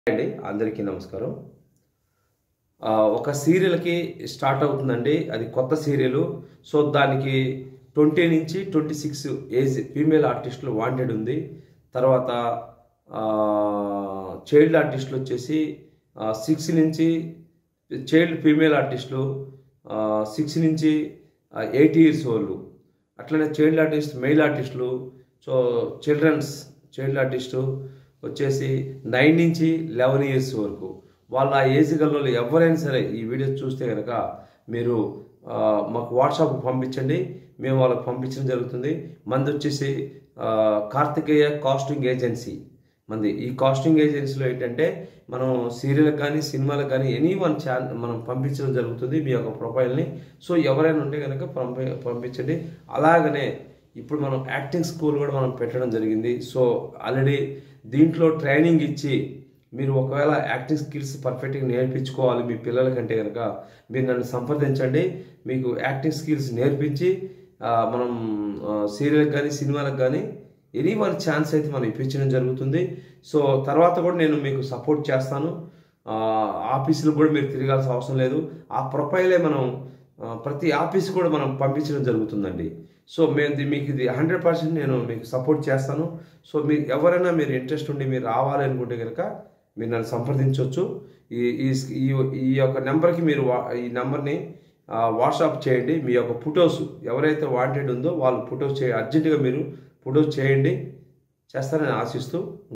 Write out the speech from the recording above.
అండి అందరికీ నమస్కారం. ఒక సీరియల్కి స్టార్ట్ అవుతుందండి. అది కొత్త సీరియల్. సో దానికి 20 నుంచి 26 ఏజ్ ఫీమేల్ ఆర్టిస్టులు వాంటెడ్ ఉంది. తర్వాత చైల్డ్ ఆర్టిస్టులు వచ్చేసి 6 నుంచి చైల్డ్ ఫీమేల్ ఆర్టిస్టులు 6 నుంచి 80 ఇయర్స్ ఓల్డ్, అట్లనే చైల్డ్ ఆర్టిస్ట్ మెయిల్ ఆర్టిస్టులు. సో చైల్డ్ ఆర్టిస్టు వచ్చేసి 9 నుంచి 11 ఇయర్స్ వరకు వాళ్ళ ఏజ్ గల్లో ఎవరైనా సరే ఈ వీడియో చూస్తే కనుక మీరు మాకు వాట్సాప్ పంపించండి, మేము వాళ్ళకి పంపించడం జరుగుతుంది. మంది వచ్చేసి కార్తికేయ కాస్టింగ్ ఏజెన్సీ. ఈ కాస్టింగ్ ఏజెన్సీలో ఏంటంటే మనం సీరియల్కి కానీ సినిమాలకు కానీ ఎనీవన్ మనం పంపించడం జరుగుతుంది మీ యొక్క ప్రొఫైల్ని. సో ఎవరైనా ఉంటే కనుక పంపించండి. అలాగనే ఇప్పుడు మనం యాక్టింగ్ స్కూల్ కూడా మనం పెట్టడం జరిగింది. సో ఆల్రెడీ దీంట్లో ట్రైనింగ్ ఇచ్చి మీరు ఒకవేళ యాక్టింగ్ స్కిల్స్ పర్ఫెక్ట్గా నేర్పించుకోవాలి మీ పిల్లలకంటే కనుక మీరు నన్ను సంప్రదించండి. మీకు యాక్టింగ్ స్కిల్స్ నేర్పించి మనం సీరియల్కి కానీ సినిమాలకు కానీ ఎనీవన్ ఛాన్స్ అయితే మనం ఇప్పించడం జరుగుతుంది. సో తర్వాత కూడా నేను మీకు సపోర్ట్ చేస్తాను. ఆఫీసులు కూడా మీరు తిరగాల్సిన అవసరం లేదు. ఆ ప్రొఫైలే మనం ప్రతి ఆఫీస్ కూడా మనం పంపించడం జరుగుతుందండి. సో మీకు ఇది 100% నేను మీకు సపోర్ట్ చేస్తాను. సో మీకు ఎవరైనా మీరు ఇంట్రెస్ట్ ఉండి మీరు రావాలి అనుకుంటే కనుక మీరు నన్ను సంప్రదించవచ్చు. ఈ యొక్క నెంబర్కి మీరు ఈ నెంబర్ని వాట్సాప్ చేయండి. మీ యొక్క ఫొటోస్ ఎవరైతే వాంటెడ్ ఉందో వాళ్ళు ఫొటోస్ అర్జెంటుగా మీరు ఫొటోస్ చేయండి. చేస్తారని ఆశిస్తూ